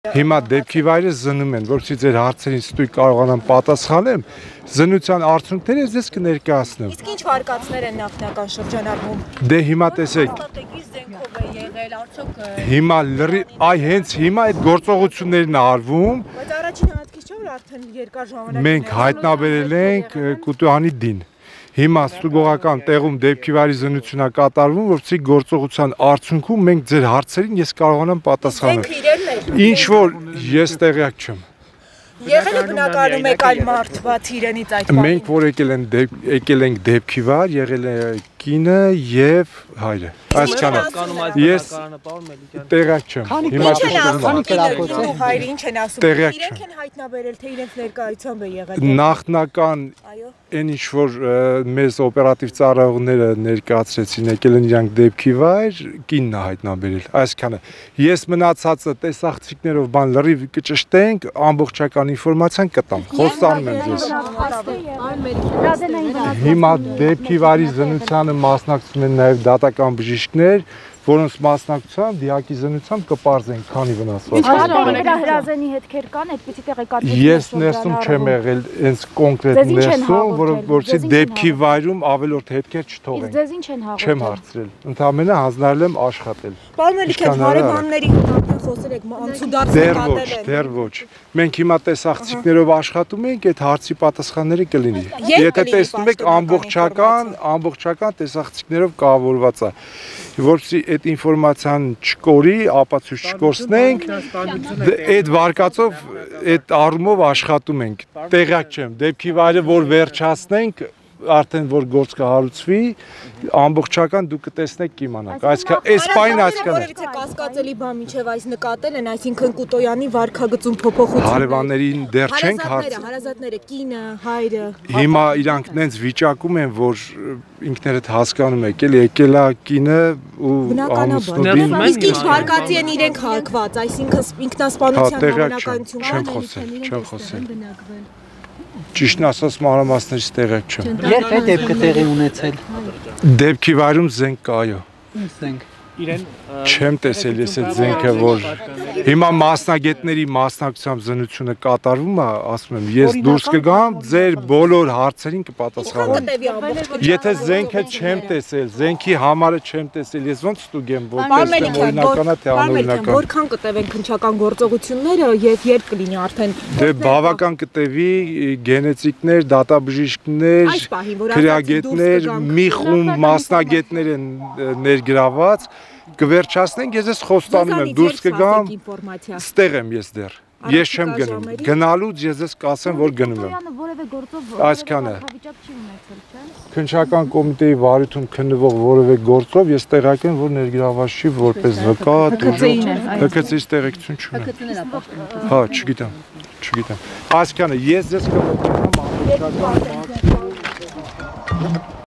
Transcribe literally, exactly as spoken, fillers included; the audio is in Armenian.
Հիմա դեպքի վայրը զնում են, որովհետեւ ձեր հարցերին ստույգ կարողանամ պատասխանեմ, զնության արդյունքները ես կներկայացնեմ։ Իսկ ինչ վարկածներ են նախնական շրջանառվում։ Դե հիմա տեսեք։ Հիմա լրի, այ հենց հիմա այդ գործողություններն արվում։ Բայց առաջին հատկից չէ որ արդեն երկար ժամանակ մենք հայտնաբերել ենք Կուտուանի դին։ Հիմա ստուգողական տեղում դեպքի վայրի զննությունա կատարվում, որովհետեւ գործողության արդյունքում մենք ձեր հարցերին ես կարողանամ պատասխանել։ Ինչ որ ես տեղյակ չեմ։ Եղել է բնականում եք այլ մարդ բաց իրենից այդ բանը։ Մենք որ եկել են եկել ենք դեպքի վայր, եղել է կինը եւ հայրը։ Այսքանը ես տեղյակ չեմ։ Հիմա քանի կրակոց է հայրը ինչ են ասում։ Իրենք են հայտնաբերել թե իրենց ներկայությամբ է եղել։ Նախնական այն ինչ որ մեզ օպերատիվ ծառայողները ներկայացրեցին, եկել են իրանք դեպքի վայր, կինն է հայտնաբերել։ Այսքանը ես մնացածը տեսախցիկներով բան լրիվ կճշտենք, ամբողջական ինֆորմացիան կտամ։ Խոստանում եմ ձեզ։ Հիմա դեպքի վայրի զննությանը մասնակցում են նաև դատական բժիշկներ, որոնց մասնակցությամբ դիակի զննությամբ կպարզենք քանի վնասված։ Հրազենի հետքեր կան, այդպիսի տեղեկատվություն։ Ես ներսում չեմ եղել, հենց կոնկրետ ներսում, որովհետեւ դեպքի վայրում ավելորդ հետքեր չթողենք։ Ձեզ ինչ են հաղորդել։ Չեմ հարցրել։ Ընդհանրապես հանձնարարել եմ աշխատել։ Պարոն Մելիքյան, հարևանների հետ խոսել եք, անցուդարձ Դեռ ոչ, դեռ ոչ։ Մենք հիմա տեսախցիկներով աշխատում ենք, այդ հարցի պատասխանները կլինի։ Եթե տեսնում եք ամբողջական, ամբողջական տեսախցիկներով կառավարված է, որովհետեւ այդ ինֆորմացիան չկորի, ապացույց չկորցնենք, այդ վարկածով, այդ առումով աշխատում ենք։ Տեղյակ չեմ, դեպքի վայրը որ վերջացնենք, արդեն որ գործ կհարուցվի, ամբողջական դուք կտեսնեք կիմանաք։ Այսքան այս պայն այսքան է։ Որևիցե կասկածելի բան միջև այս նկատել են, այսինքն Կուտոյանի վարկագծում փոփոխություն։ Հարևաններին դեռ չենք հարց։ Հարազատները, կինը, հայրը։ Հիմա իրանք նենց վիճակում են, որ ինքներդ հասկանում եք, էլի եկել է կինը ու ամուսնուբին։ Իսկ ինչ վարկածի են իրենք հարկված, այսինքն ինքնասպանության հավանականություն չեմ խոսել, չեմ խոսել։ Ճիշտն ասած մանրամասներից տեղյակ չեմ։ Երբ է դեպքը տեղի ունեցել։ Դեպքի վայրում զենք կա, այո։ Զենք։ Իրեն չեմ տեսել ես այդ զենքը, որ հիմա մասնագետների մասնակցությամբ զննությունը կատարվում է, ասում եմ, ես դուրս կգամ, ձեր բոլոր հարցերին կպատասխանեմ։ Եթե զենքը չեմ տեսել, զենքի համարը չեմ տեսել, ես ոնց ստուգեմ, որպես օրինական է թե անօրինական։ Որքան կտևեն քննչական գործողությունները եւ երբ կլինի արդեն։ Դե բավական կտևի գենետիկներ, դատաբժիշկներ, քրեագետներ, մի խումբ մասնագետներ են ներգրաված, կվերջացնենք, ես ես խոստանում եմ, դուրս կգամ, ստեղ եմ ես դեռ, ես չեմ գնում, գնալուց ես ես կասեմ, որ գնում եմ, այսքանը, քննչական կոմիտեի վարույթում քննվող որևէ գործով, ես տեղյակ եմ, որ ներգրաված չի որպես վկա, հկցից տեղեկություն չունեմ, հա, չգիտեմ, չգիտեմ, այսքանը, ես ես կվերջանամ ամբողջական